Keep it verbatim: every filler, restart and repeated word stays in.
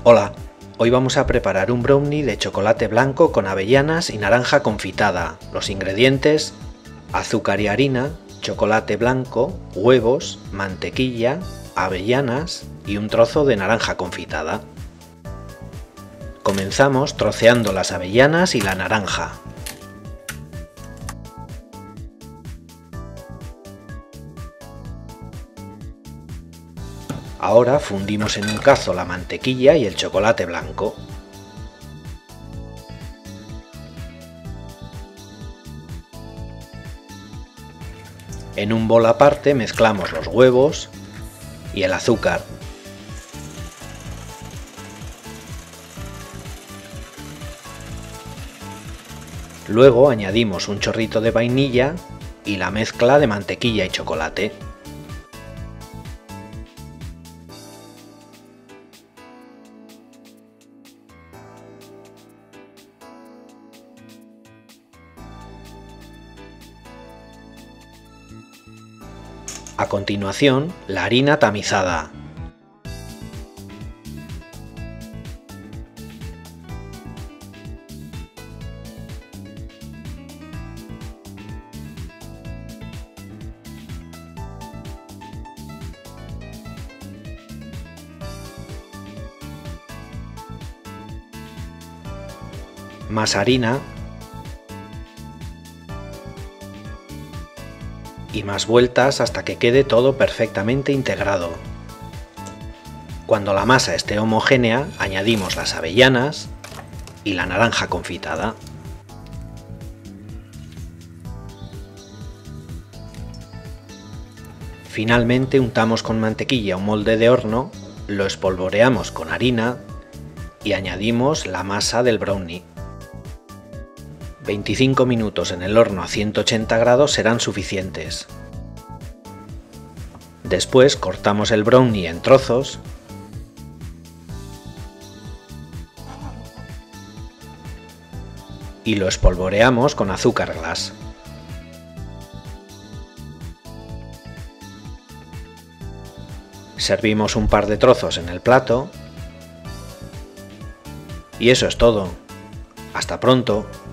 Hola, hoy vamos a preparar un brownie de chocolate blanco con avellanas y naranja confitada. Los ingredientes: azúcar y harina, chocolate blanco, huevos, mantequilla, avellanas y un trozo de naranja confitada. Comenzamos troceando las avellanas y la naranja. Ahora fundimos en un cazo la mantequilla y el chocolate blanco. En un bol aparte mezclamos los huevos y el azúcar. Luego añadimos un chorrito de vainilla y la mezcla de mantequilla y chocolate. A continuación, la harina tamizada. Más harina. Y más vueltas hasta que quede todo perfectamente integrado. Cuando la masa esté homogénea, añadimos las avellanas y la naranja confitada. Finalmente untamos con mantequilla un molde de horno, lo espolvoreamos con harina y añadimos la masa del brownie. veinticinco minutos en el horno a ciento ochenta grados serán suficientes. Después cortamos el brownie en trozos y lo espolvoreamos con azúcar glass. Servimos un par de trozos en el plato y eso es todo. ¡Hasta pronto!